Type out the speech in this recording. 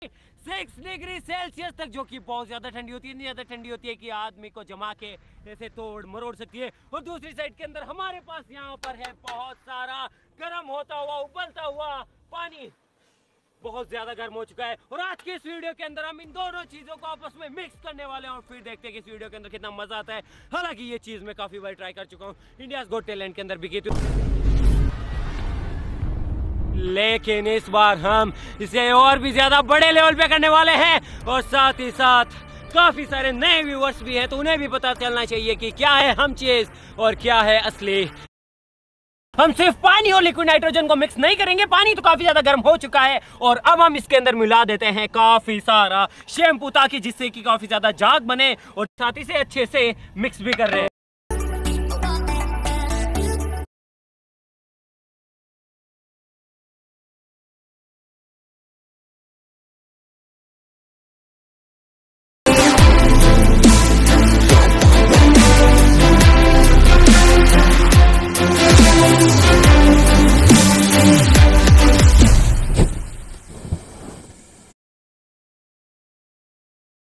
6 degree Celsius तक, जो कि बहुत ज्यादा ठंडी होती है। इतनी ज्यादा ठंडी होती है कि आदमी को जमा के ऐसे तोड़ मरोड़ सकती है। और दूसरी साइड के अंदर हमारे पास यहाँ पर है बहुत सारा गर्म होता हुआ उबलता हुआ पानी, बहुत ज्यादा गर्म हो चुका है। और आज के इस वीडियो के अंदर हम इन दोनों चीजों को आपस में मिक्स करने वाले हैं और फिर देखते हैं कि इस वीडियो के अंदर कितना मजा आता है। हालांकि ये चीज मैं काफी बार ट्राई कर चुका हूँ, इंडियाज गॉट टैलेंट के अंदर भी की थी, लेकिन इस बार हम इसे और भी ज्यादा बड़े लेवल पे करने वाले हैं। और साथ ही साथ काफी सारे नए व्यूअर्स भी हैं, तो उन्हें भी पता चलना चाहिए कि क्या है हम चीज और क्या है असली। हम सिर्फ पानी और लिक्विड नाइट्रोजन को मिक्स नहीं करेंगे, पानी तो काफी ज्यादा गर्म हो चुका है। और अब हम इसके अंदर मिला देते हैं काफी सारा शैम्पू, ताकि जिससे कि काफी ज्यादा झाग बने। और साथ ही से अच्छे से मिक्स भी कर रहे हैं।